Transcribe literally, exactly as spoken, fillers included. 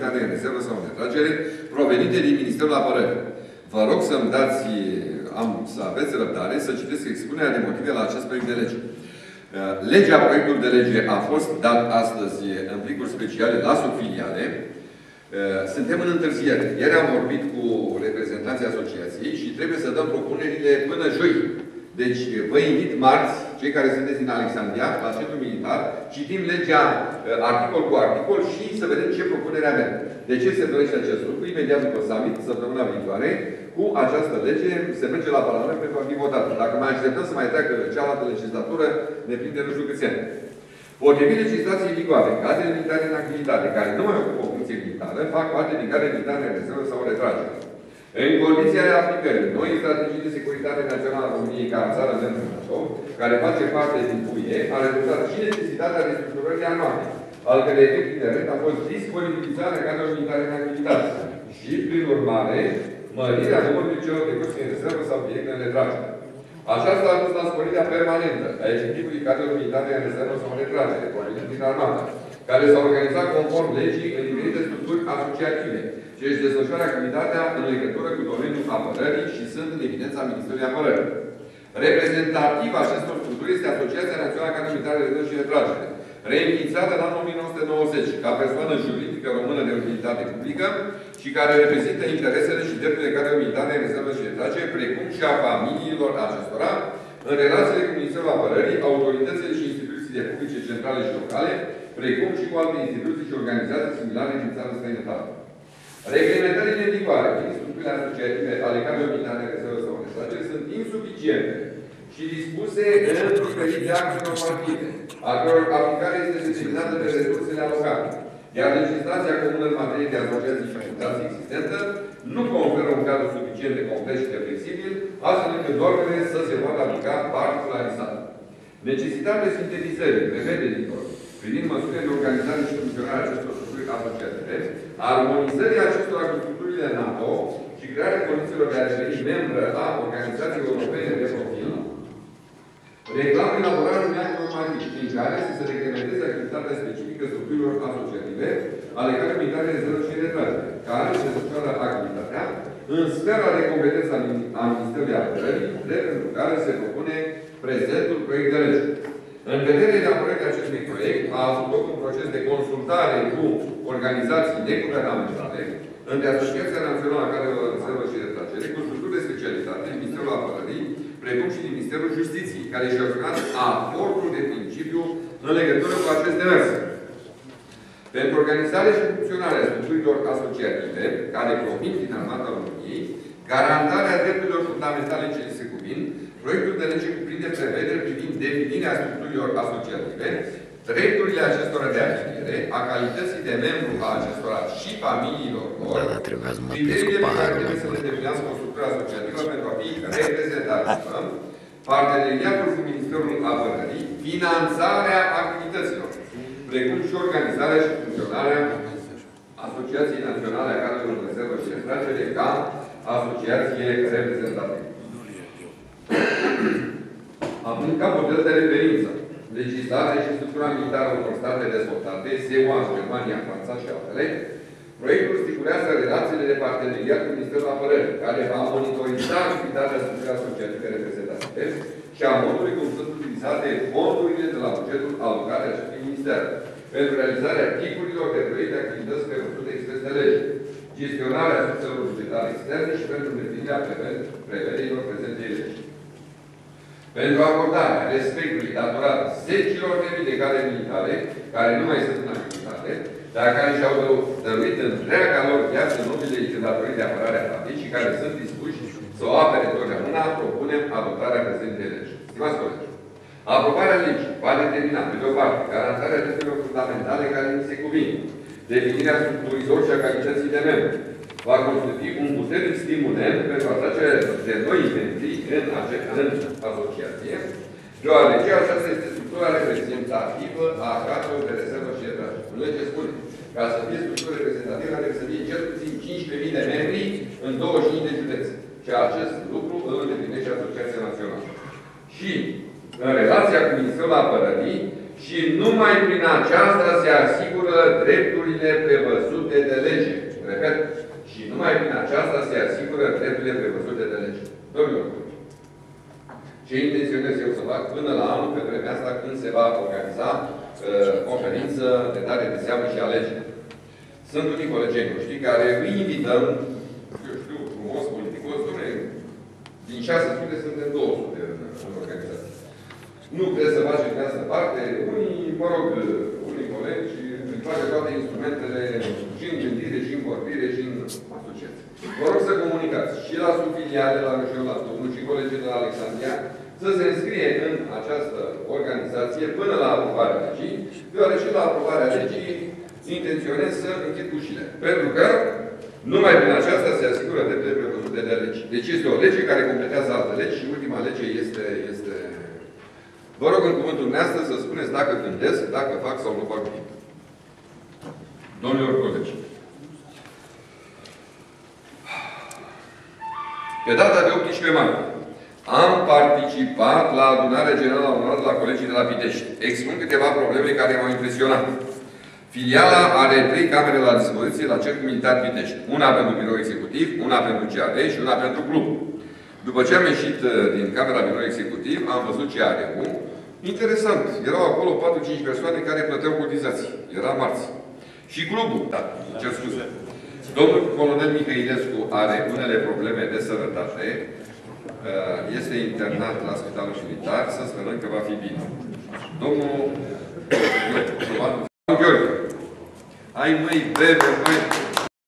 Militară în rezervă sau în retragere, provenite din Ministerul Apărării. Vă rog să-mi dați, am, să aveți răbdare, să citesc expunerea de motive la acest proiect de lege. Legea, proiectul de lege a fost dat astăzi în plicuri speciale la subfiliale. Suntem în întârziere. Ieri am vorbit cu reprezentanții asociației și trebuie să dăm propunerile până joi. Deci, vă invit marți, cei care sunteți din Alexandria, la Centrul Militar, citim legea articol cu articol și să vedem ce propunere avem. De ce se dorește acest lucru? Imediat după summit, săptămâna viitoare, cu această lege se merge la Parlament pentru a fi votată. Dacă mai așteptăm să mai treacă cealaltă legislatură, ne prinde nu știu câți ani. Potrivit legislației vigoare, cadrele militare în activitate, care nu mai ocupă o funcție militară, fac parte din cadrele militare în rezervă sau retragere. În condiția de aplicării noi strategii de securitate națională a României ca țară membru NATO, care face parte din U E, a rezultat și necesitatea restructurării armate, al cărei efect inerent a fost disponibilizarea cadrelor militare în activitate și, prin urmare, mărirea numărului celor trecuți în rezervă sau direct în retragere. Aceasta a dus la sporirea permanentă a efectivului cadrelor militare în rezervă sau în retragere, provenit din armată, care s-au organizat conform legii în diferite structuri asociative, ce își desfășoară activitatea în legătură cu domeniul apărării și sunt în evidența Ministerului Apărării. Reprezentativ acestor structuri este Asociația Națională a Cadrelor Militare de Rezervă și Retragere, reînființată în anul o mie nouă sute nouăzeci ca persoană juridică română de utilitate publică și care reprezintă interesele și drepturile cadrelor militare în rezervă și retragere, precum și a familiilor acestora, în relațiile cu Ministerul Apărării, autoritățile și instituțiile publice centrale și locale, precum și cu alte instituții și organizații similare din țară străinătate. Reglementările în vigoare din structurile asociative ale cadrelor militare în rezervă sau în retragere sunt insuficiente și dispuse în diferite acte normative, a căror aplicare este determinată de resursele alocate, iar legislația comună în materie de asociații și fundații existentă nu conferă un cadru suficient de complex și de flexibil, astfel încât normele să se poată aplica particularizat. Necesitatea sintetizării prevederilor privind măsurile de organizare și funcționare a acestor structuri asociative, armonizării acestora cu structurile NATO și crearea condițiilor de a deveni membră a Organizației Europene de Profil, reclamă elaborarea unui act normativ prin care să se reglementeze activitatea specifică structurilor asociative ale cadrelor militare de rezervă și retragere, care se desfășoară activitatea în sfera de competență a Ministerului Apărării, drept pentru care se propune prezentul proiect de lege. În vedere de apărării acestui proiect, a avut loc un proces de consultare cu organizații neguvernamentale, între Asociația Națională a Cadrelor de Rezervă și Retragere, cu structuri de specialitate, Ministerul Apărării, precum și din Ministerul Justiției, care și-au exprimat aportul de principiu în legătură cu acest demers. Pentru organizarea și funcționarea structurilor asociative, care provin din Armata României, garantarea drepturilor fundamentale ce se cuvin, proiectul de lege cuprinde prevederi privind definirea structurilor asociative, drepturile acestora de afiliere, a calității de membru a acestora și familiilor lor, Da, da, trebuia să mă criteriile cu pe care paharul trebuie să acolo. le definească o structură asociativă pentru a fi reprezentativă, parteneriatul cu Ministerul Apărării, finanțarea activităților, precum și organizarea și funcționarea Asociației Naționale a Cadrelor de Rezervă și Retragere ca asociație reprezentativă. Având ca model de referință legislația și structura militară unor state dezvoltate, S E U A, Germania, Franța și altele, proiectul stipulează relațiile de parteneriat cu Ministerul Apărării, care va monitoriza activitatea structurii asociative reprezentative și a modului cum sunt utilizate fondurile de la bugetul alocate acestui minister pentru realizarea tipurilor de proiecte activități prevăzute expres de lege, gestionarea surselor bugetare externe și pentru îndeplinirea prevederilor prezentei legi. Pentru acordarea respectului datorat zecilor de mii de cadre militare, care nu mai sunt în activitate, dar care și-au dăruit întreaga lor viață nobilei datorii de apărare a statului și care sunt dispuși să o apere totdeauna, propunem adoptarea prezentei legi. Stimați colegi, aprobarea legii va determina, pe de o parte, garantarea drepturilor fundamentale care nu se cuvin, definirea structurilor și a calității de membru, va constitui un puternic stimulant pentru atragerea de noi membri în, în asociație, deoarece aceasta este structura reprezentativă a cadrelor de rezervă și retragere. Lege spune, ca să fie structură reprezentativă, trebuie să fie cel puțin cincisprezece mii de membri în douăzeci și cinci de județe. Și acest lucru îl îndeplinește Asociația Națională. Și în relația cu Ministerul Apărării, și numai prin aceasta se asigură drepturile prevăzute de lege. Ce intenționez eu să fac până la anul, pe vremea asta, când se va organiza uh, conferință de dare de seamă și alegeri. Sunt unii colegii noștri care îi invităm, eu știu, frumos, politicos, dom'le, din șase sute suntem două sute în, în organizație. Nu trebuie să faci în această parte. Unii, mă rog, unii colegi îmi face toate instrumentele și în gândire, și în vorbire, și în asociație. Vă rog să comunicați și la subfiliale, la Râșeu, la Turnul, și colegii de la Alexandria, să se înscrie în această organizație până la aprobarea legii, deoarece la aprobarea legii intenționez să închid ușile. Pentru că numai prin aceasta se asigură drepturile prevăzute de legi. Deci este o lege care completează alte legi și ultima lege este... este... Vă rog în cuvântul dumneavoastră să spuneți dacă gândesc, dacă fac sau nu fac bine. Domnilor colegi, pe data de optsprezece martie am participat la adunarea generală anuală la colegii de la Pitești. Expun câteva probleme care m-au impresionat. Filiala are trei camere la dispoziție la Cercul Militar Pitești. Una pentru birou executiv, una pentru C A D și una pentru club. După ce am ieșit din camera birou executiv, am văzut C A D-ul. Interesant. Erau acolo patru-cinci persoane care plăteau cotizații. Era marți. Și clubul. Da, cer scuze. Domnul colonel Mihailescu are unele probleme de sănătate. Este internat la Spitalul Militar. Să sperăm că va fi bine. Domnul Gheorghe. Ai măi, bebe, măi.